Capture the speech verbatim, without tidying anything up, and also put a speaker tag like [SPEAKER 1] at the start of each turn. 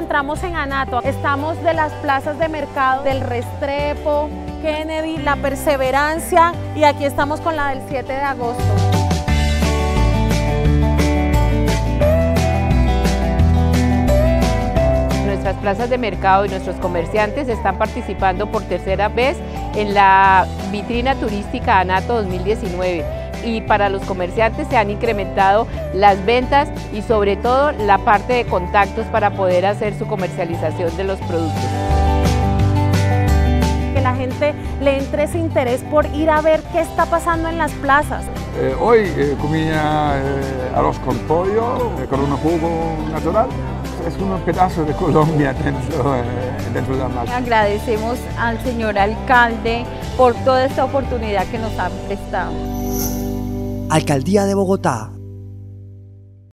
[SPEAKER 1] encontramos en Anato. Estamos de las plazas de mercado del Restrepo, Kennedy, La Perseverancia y aquí estamos con la del siete de agosto.
[SPEAKER 2] Nuestras plazas de mercado y nuestros comerciantes están participando por tercera vez en la vitrina turística Anato dos mil diecinueve. Y para los comerciantes se han incrementado las ventas y sobre todo la parte de contactos para poder hacer su comercialización de los productos.
[SPEAKER 1] Que la gente le entre ese interés por ir a ver qué está pasando en las plazas.
[SPEAKER 3] Eh, hoy eh, comía eh, arroz con pollo, eh, con un jugo natural. Es un pedazo de Colombia dentro, eh, dentro de la marca.
[SPEAKER 4] Agradecemos al señor alcalde por toda esta oportunidad que nos han prestado.
[SPEAKER 5] Alcaldía de Bogotá.